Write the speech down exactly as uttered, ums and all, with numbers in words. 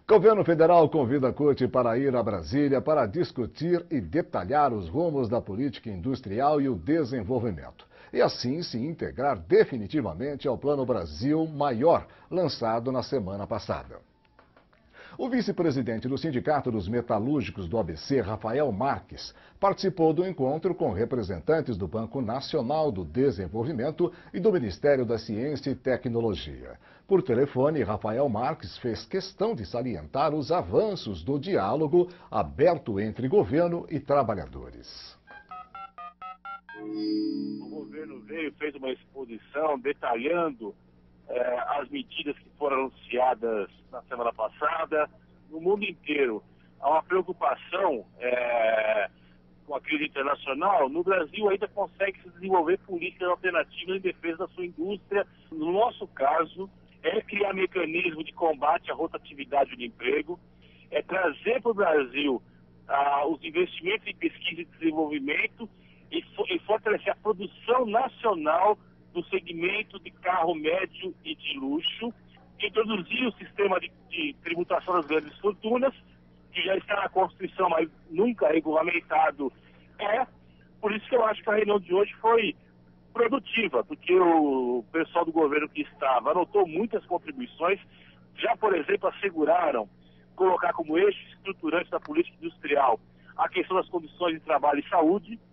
Governo federal convida a corte para ir a Brasília para discutir e detalhar os rumos da política industrial e o desenvolvimento. E assim se integrar definitivamente ao Plano Brasil Maior, lançado na semana passada. O vice-presidente do Sindicato dos Metalúrgicos do A B C, Rafael Marques, participou do encontro com representantes do Banco Nacional do Desenvolvimento e do Ministério da Ciência e Tecnologia. Por telefone, Rafael Marques fez questão de salientar os avanços do diálogo aberto entre governo e trabalhadores. O governo veio, fez uma exposição detalhando eh, as medidas que foram anunciadas na semana passada. No mundo inteiro há uma preocupação eh, com a crise internacional. No Brasil ainda consegue se desenvolver políticas alternativas em defesa da sua indústria. No nosso caso, é criar mecanismo de combate à rotatividade do emprego, é trazer para o Brasil ah, os investimentos em pesquisa e desenvolvimento e, fo e fortalecer a produção nacional do segmento de carro médio e de luxo, introduzir o sistema de, de tributação das grandes fortunas, que já está na Constituição, mas nunca regulamentado é. Por isso que eu acho que a reunião de hoje foi produtiva, porque o pessoal do governo que estava anotou muitas contribuições, já, por exemplo, asseguraram colocar como eixo estruturante da política industrial a questão das condições de trabalho e saúde,